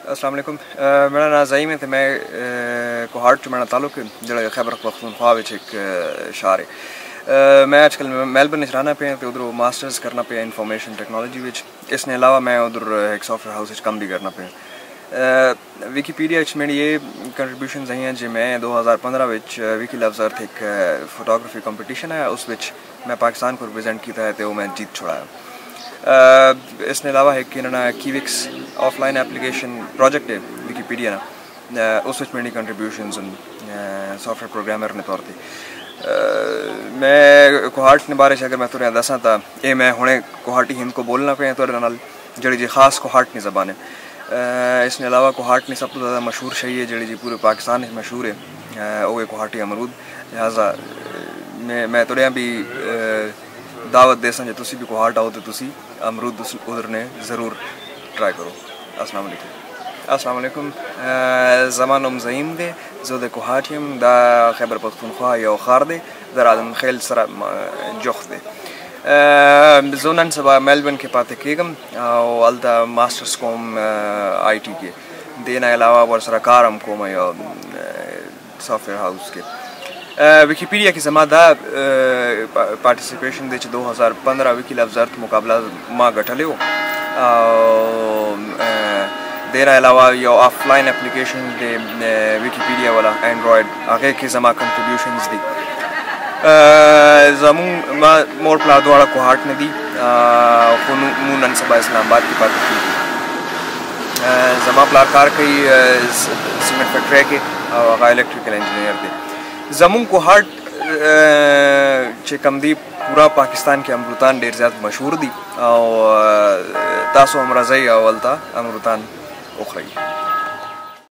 السلام علیکم. میرا نام زعیم ہے تو میں کوہاٹ جو میرا تعلق ہے جڑا خیبر پختونخوا ایک شہر ہے. میں آج کل میلبرن رہنا پہ تو ادھر ماسٹرز کرنا پہ انفارمیشن ٹیکنالوجی اس نے علاوہ میں ادھر ایک سافٹ ویئر ہاؤس کم بھی کرنا پہ. ویکیپیڈیا میری یہ کنٹریبیوشنز ہیں جی میں 2015 وکی لفظ ارتھ ایک فوٹوگرافی کمپٹیشن ہے اس میں پاکستان کو ریپرزینٹ کیا ہے تو میں جیت چھوڑایا. اس نے علاوہ ایک کیوکس آف لائن ایپلیکیشن پروجیکٹ ہے ویکیپیڈیا اس میری کنٹریبیوشنز سافٹ ویئر پروگرامر نے طور پہ میں کوہاٹ نے بارے اگر میں تھوڑا دساں تو یہ میں ہوں کوہاٹی ہند کو بولنا پہ تھوڑے نال جڑی جی خاص کوہاٹ کی زبان ہے. اس نے علاوہ کوہاٹ نے سب تو زیادہ مشہور شہی ہے جڑی جی پورے پاکستان مشہور ہے وہ ہے کوہاٹی امرود. لہٰذا میں تھوڑے بھی دعوت دے سا جی تسی بھی کوہاٹ آؤ تو تسی امرود ادھر نے ضرور ٹرائی کرو. السلام علیکم. السلام علیکم. زمان زعیم دے زو دے کوہاٹیم دا خیبر پختونخوا یا خار دے در آدم خیل سرا جوخ دے زونن سبا میلبرن کے پاتے کیگم او الدا ماسٹرز کوم آئی ٹی کے دینا علاوہ ور سرا کارم کوم یا سافٹ ویئر ہاؤس کے. ویکیپیڈیا کی زما دا پارٹیسپیشن دے 2015 وکی لفظ ارتھ مقابلہ ماں گٹھلے ہو دینا علاوہ یا آف لائن ایپلیکیشن دے ویکیپیڈیا والا اینڈرائڈ آگے کی زما کنٹریبیوشنز دی زمون مور پلا دوارا کوہاٹ نے دی مونن سبا اسلام آباد کی بات کی زما پلا کار کئی سیمنٹ فیکٹری کے آگاہ الیکٹریکل انجینئر دے. زمون کوہاٹ کم دی پورا پاکستان کے امروتان ڈیر زیادہ مشہور دی او تاسو امرزئی اولتا امروتان اخرئی.